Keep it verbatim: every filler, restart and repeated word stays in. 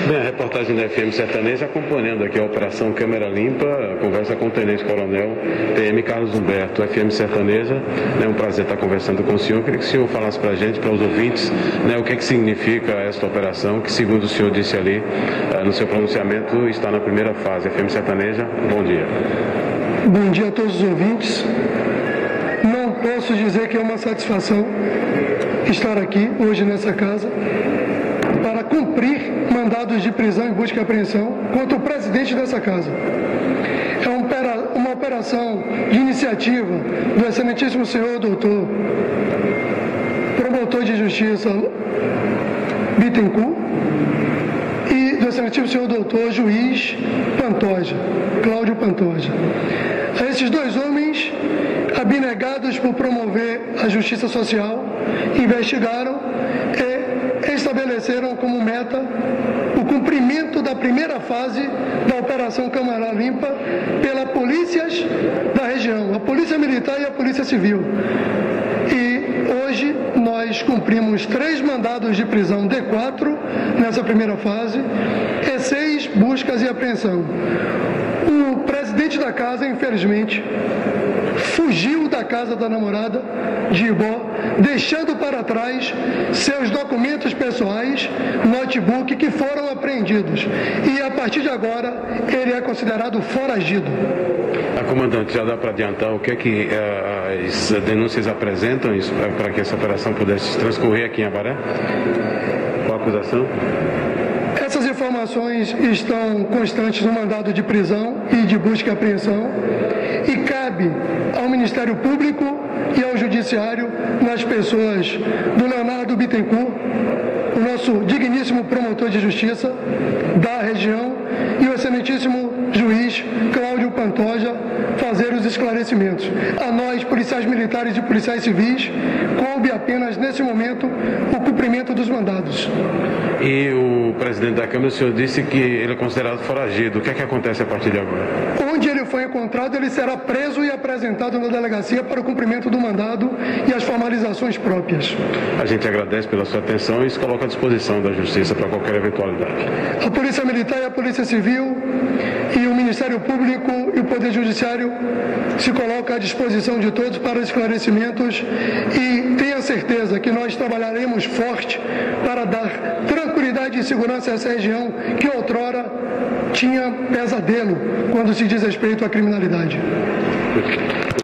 Bem, a reportagem da F M Sertaneja acompanhando aqui a Operação Câmara Limpa, a conversa com o Tenente Coronel P M Carlos Humberto, F M Sertaneja. É um prazer estar conversando com o senhor. Eu queria que o senhor falasse para a gente, para os ouvintes, né, o que é que significa esta operação, que segundo o senhor disse ali no seu pronunciamento, está na primeira fase. F M Sertaneja, bom dia. Bom dia a todos os ouvintes. Não posso dizer que é uma satisfação estar aqui hoje nessa casa para cumprir mandados de prisão e busca e apreensão contra o presidente dessa casa. É uma operação de iniciativa do excelentíssimo senhor doutor promotor de justiça Bittencourt e do excelentíssimo senhor doutor juiz Pantoja, Cláudio Pantoja. Esses dois homens, abnegados por promover a justiça social, investigaram e estabeleceram como meta o cumprimento da primeira fase da Operação Câmara Limpa pela polícias da região, a Polícia Militar e a Polícia Civil. E hoje nós cumprimos três mandados de prisão D quatro nessa primeira fase e seis buscas e apreensão. O presidente da casa, infelizmente, fugiu da casa da namorada de Ibó, deixando para trás seus documentos pessoais, notebook, que foram apreendidos. E a partir de agora, ele é considerado foragido. A comandante, já dá para adiantar o que é que uh, as denúncias apresentam para que essa operação pudesse transcorrer aqui em Abaré? Qual a acusação? Essas informações estão constantes no mandado de prisão e de busca e apreensão e cabe ao Ministério Público e ao Judiciário, nas pessoas do Leonardo Bittencourt, o nosso digníssimo promotor de justiça da região, e o excelentíssimo juiz Cláudio Pantoja, fazer os esclarecimentos. A nós, policiais militares e policiais civis, coube apenas nesse momento o cumprimento dos mandados. E o presidente da Câmara, o senhor disse que ele é considerado foragido. O que é que acontece a partir de agora? Onde ele foi encontrado, ele será preso e apresentado na delegacia para o cumprimento do mandado e as formalizações próprias. A gente agradece pela sua atenção e se coloca à disposição da Justiça para qualquer eventualidade. A Polícia Militar e a Polícia Civil e o Ministério Público e o Poder Judiciário se colocam à disposição de todos para esclarecimentos e tenha certeza que nós trabalharemos forte para dar tranquilidade e segurança a essa região que outrora tinha pesadelo quando se diz respeito à criminalidade.